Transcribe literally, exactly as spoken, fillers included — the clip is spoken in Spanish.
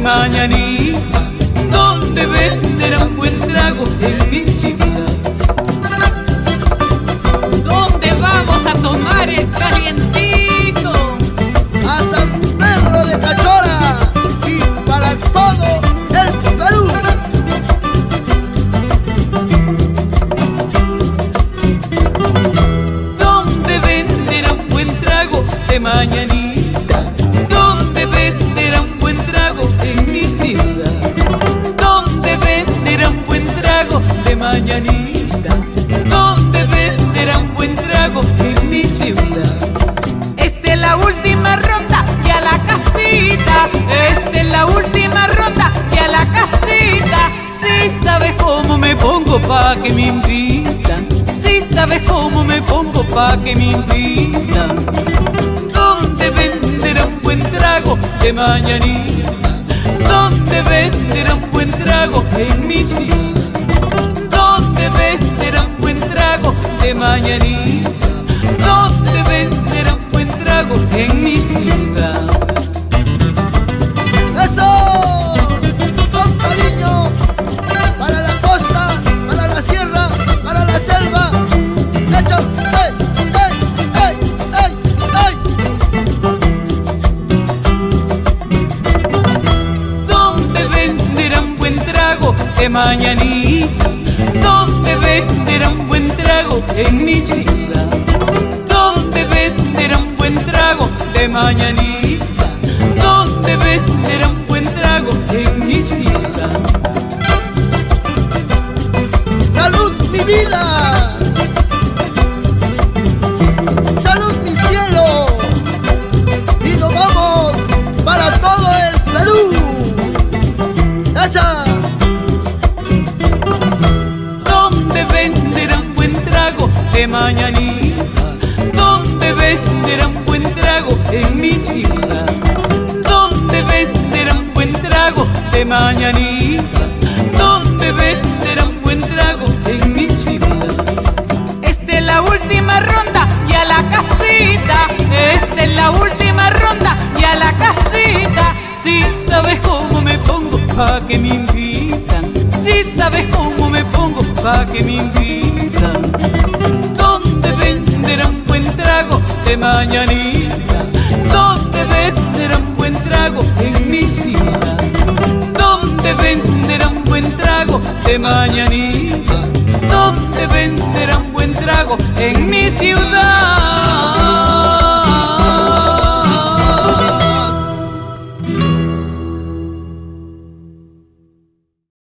mañanita, donde venderán buen trago en mi ciudad. ¿Dónde vamos a tomar el calientito? A San Pedro de Cachora y para todo el Perú. Donde venderán buen trago de mañanita, donde venderán buen trago en mi ciudad. Donde venderán buen trago de mañanita, donde venderán buen trago en mi ciudad. Esta es la última ronda y a la casita. Esta es la última ronda y a la casita. Si sabes cómo me pongo pa' que me invitan, si sabes cómo me pongo pa' que me invitan. Donde venderán buen trago de mañanita, donde venderán buen trago en mi ciudad. Donde venderán buen trago de mañanita, donde venderán buen trago en mi ciudad. ¡Eso! Con cariño, para la costa, para la sierra, para la selva. ¡Hecho! ¡Ey! ¡Ey! ¡Ey! ¡Ey! ¡Ey! Donde venderán buen trago de mañanita, donde venderán buen trago en mi ciudad. Donde venderán buen trago de mañanita, donde venderán buen trago en mi ciudad. ¡Salud, mi vida! ¡Salud, mi cielo! Y nos vamos para todo el Perú. ¡Hacha! Donde venderán buen trago de mañanita, donde venderán buen trago en mi ciudad. Donde venderán buen trago de mañanita, donde venderán buen trago en mi ciudad. Esta es la última ronda y a la casita. Esta es la última ronda y a la casita. Si sabes cómo me pongo pa' que me invitan, si sabes cómo me pongo pa' que me invitan. Donde venderán buen trago de mañanita, donde venderán buen trago en mi ciudad. Donde venderán buen trago de mañanita, donde venderán buen trago en mi ciudad.